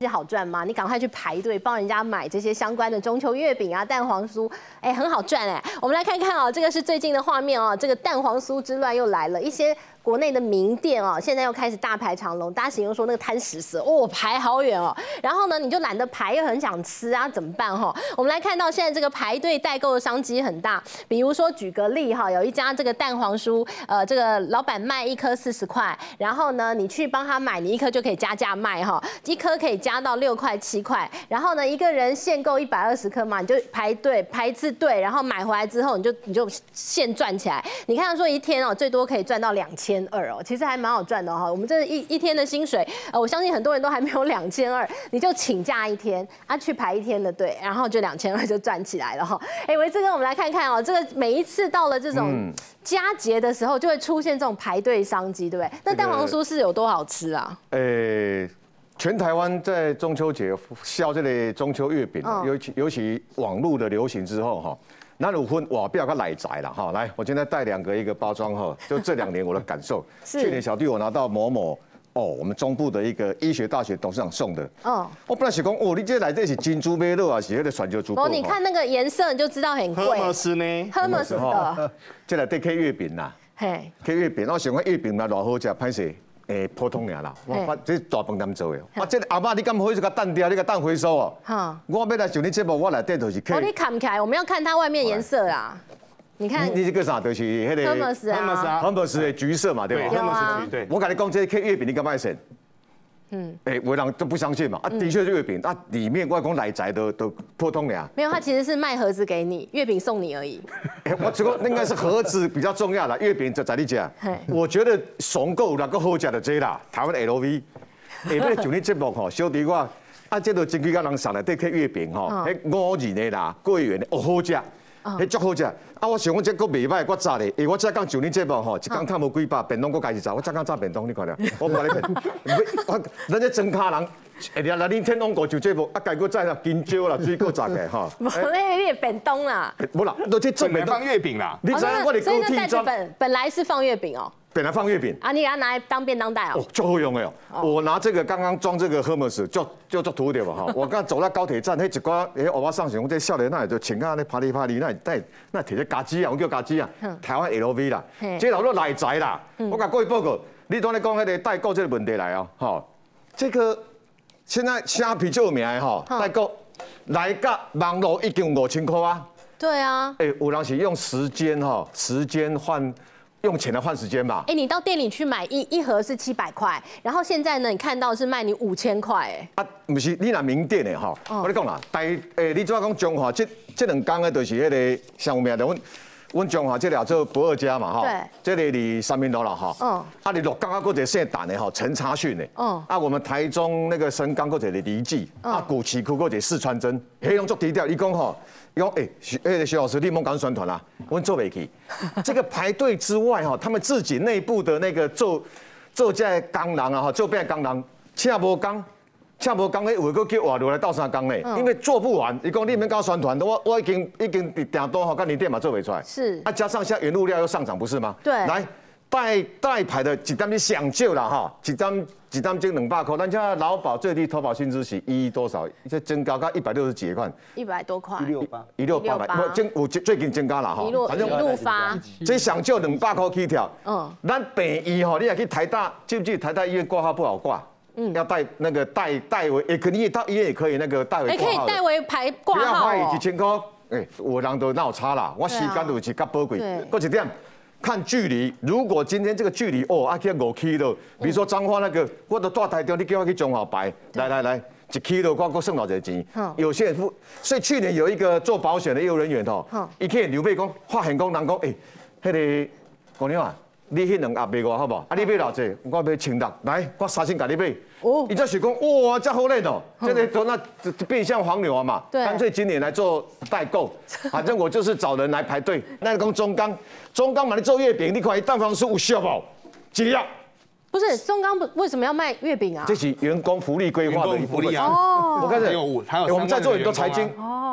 好赚吗？你赶快去排队帮人家买这些相关的中秋月饼啊、蛋黄酥，很好赚哎。我们来看看哦，这个是最近的画面哦，这个蛋黄酥之乱又来了，一些国内的名店哦，现在又开始大排长龙，大家形容说那个贪食蛇哦，排好远哦。然后呢，你就懒得排，又很想吃啊，怎么办哈？我们来看到现在这个排队代购的商机很大，比如说举个例哈，有一家这个蛋黄酥，这个老板卖1颗40块，然后呢，你去帮他买，你1颗就可以加价卖哈，1颗可以加到6块7块，然后呢，一个人限购120颗嘛，你就排队排一次队，然后买回来之后，你就现赚起来。你看说一天哦，最多可以赚到2200哦，其实还蛮好赚的哈。我们这一天的薪水，我相信很多人都还没有2200，你就请假1天啊，去排1天的队，然后就2200就赚起来了哈。维志哥，我们来看看哦，这个每一次到了这种佳节的时候，就会出现这种排队商机，对不对？那蛋黄酥是有多好吃啊？ 全台湾在中秋节销这类中秋月饼，尤其网络的流行之后哈。那有分瓦标跟奶宅了哈，来，我今天带2个一个包装哈，就这2年我的感受。去年小弟我拿到某某我们中部的一个医学大学董事长送的。我本来想讲你这来这是金珠美乐啊，是那个选酒珠。 你看那个颜色你就知道很贵。 Hermes 呢 ？Hermes 的。 这来对 K 月饼啦。 嘿。 K 月饼，我想讲月饼嘛偌好食，歹势。普通尔啦，我这大饭店做的。这阿妈你敢回去个蛋雕，你个蛋回收哦。我要来上你节目，我来电就是。 你看起来，我们要看它外面颜色啦。你看。 你这个啥？就是那个。Hermes 的橘色嘛，对吧 ？Hermes 橘对。 我跟你讲，这 K 月饼你敢买选？有人都不相信嘛。的确是月饼，里面我讲奶宅都普通尔。 没有，它其实是卖盒子给你，月饼送你而已。 我这个应该是盒子比较重要啦，月饼就在你家。我觉得爽够那个好食的这啦，台湾 LV。那就你节目吼，小弟我这都真几个人上来对去月饼吼，5仁的啦，桂圆的，好食。足好食，我想讲这个袂歹，我炸咧，我再讲就你节目吼，一工赚无几百，便当我家己炸，我再讲炸便当，你看了，我唔甲你骗，咱这真卡人，来恁天龙果就节目，家个炸啦，金蕉啦，水果炸嘅哈。 无咧，你便当啦。 无啦，都去做便当放月饼啦。 你知我哋高铁站本来是放月饼哦。 本来放月饼啊，你给它拿来当便当袋哦。 就好用的哦。我拿这个刚刚装这个 Hermes 就做图点嘛哈。我刚走到高铁站，迄一寡欧巴上学，我这少年那就请他那啪里啪里，那摕只嘎机啊，我叫嘎机啊，台湾 LV 啦，这老多奶宅啦。我甲各位报告，你刚才讲迄个代购这个问题来哦，哈，这个现在虾皮就有名的哈，代购来个网络已经5000块啊。 对啊。 有人是用时间换。用钱来换时间吧。 你到店里去买一盒是700块，然后现在呢，你看到是卖你5000块， 不是你那名店的哈。我跟你讲啦，你怎讲中华这2天的就是迄个上有名的，阮中华这俩做不二家嘛哈。对。这里离3民路啦哈。你鹿港嗰个姓陈的哈，陈查训的。我们台中那个神冈嗰个李记，古奇区嗰个四川真，黑龙足低调。你讲吼。讲徐老师，你莫讲宣传啦，我做袂起。这个排队之外哈，他们自己内部的那个做这工人啊哈，做变工人，请无工，迄有个叫换落来斗3工呢，因为做不完。你讲你免搞宣传，我已经订单哈，跟你店嘛做袂出来。是。加上现在原物料又上涨，不是吗？对。来。代排的一单你上少啦哈，一单就200块，咱家劳保最低投保薪资是多少？这增加到160几块 ，100多块 ，168吧，最近增加啦哈， 反正一路发， 这上少200块起跳。咱病医吼，你也去台大，记不记得台大医院挂号不好挂？要代为，也可以到医院也可以那个代为挂号。 可以代为排挂号。不要花1000块，有人都闹差啦，我时间都是较宝贵。过一点。看距离，如果今天这个距离去5 km，比如说彰化那个，我都住台中，你叫我去中华白，来，1 km 我剩多少钱？有些人所以去年有一个做保险的业务人员伊去刘备讲，发现讲人讲，迄个姑娘啊，你迄2盒卖我好不好？你买偌济？我买1600，来，我3000甲你买。伊这是讲哇，这好嘞哦，这个那变相黄牛嘛，干脆今年来做代购，反正我就是找人来排队。那讲中钢嘛，你做月饼，你看蛋黄酥有效不？几样？ 不是中钢为什么要卖月饼啊？ 这是员工福利规划的一部分哦。 我开始，我们在做很多财经，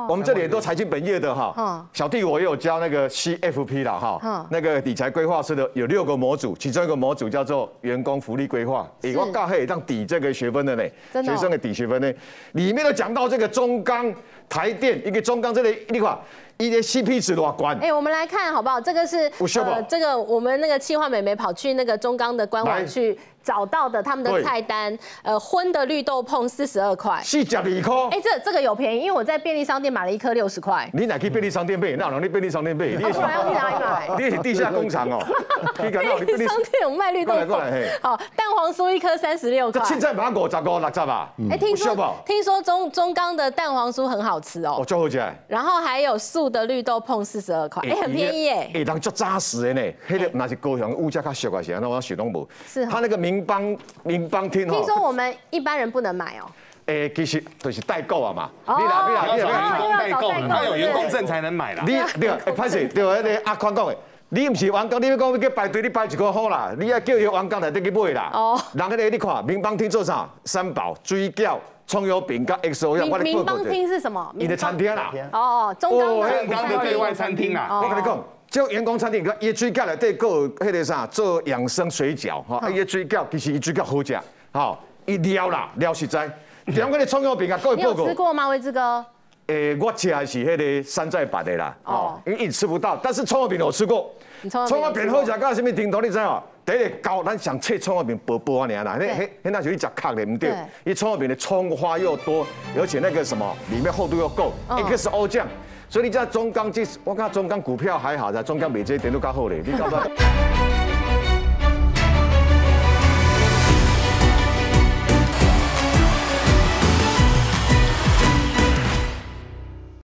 我们这里很多财经本业的哈，小弟我也有教那个 CFP 啦哈，那个理财规划师的有6个模组，其中一个模组叫做员工福利规划，我刚可以让抵这个学分的呢，学生的抵学分呢，里面都讲到这个中钢、台电，一个中钢这类，你看。一些 CP 值多高？ 我们来看好不好？这个是这个我们那个企划美眉跑去那个中钢的官网去找到的他们的菜单，荤的绿豆椪42块 ，42块。 这个有便宜，因为我在便利商店买了1颗60块。 你哪去便利商店买？那你便利商店买？ 不然要去哪里买？ 你是地下工厂哦。 便利商店有卖绿豆椪。好，蛋黄酥1颗36块。 这凊彩买55、60啊。 听说中钢的蛋黄酥很好吃哦。 就好吃。 然后还有素的绿豆椪42块，很便宜耶。 人足扎实的呢，那个那是高雄物价较俗啊，是安那我想拢无。 是。 他那个民邦厅听说我们一般人不能买哦。 其实就是代购啊嘛。 你代购，他有员工证才能买啦。 你对，拍摄对那个阿宽讲的，你唔是员工，你要讲要去排队，你排1块好啦，你要叫伊员工来得去买啦。人迄个你看，民邦厅做啥？三宝、水饺、葱油饼跟 XO 样， 民邦厅是什么？ 你的餐厅啦。 中钢的对外餐厅啦。 我跟你讲。这员工餐厅，伊水饺内底佫有迄个啥做养生水饺，伊水饺其实伊水饺好食，伊料啦料实在。点嗰个葱油饼啊，各位报告。 你有吃过吗，威志哥？ 我吃的是迄个山寨版的啦，因为一直吃不到。但是葱油饼我吃过，葱油饼好食到什么程度？你知道？第一个高，咱想切葱油饼薄薄啊尔啦，那就是你食壳的，唔对。伊葱油饼的葱花又多，而且那个什么里面厚度又够 ，XO 酱。所以你知道中钢我看中钢股票还好的，中钢比这一点都较好嘞，你知道不？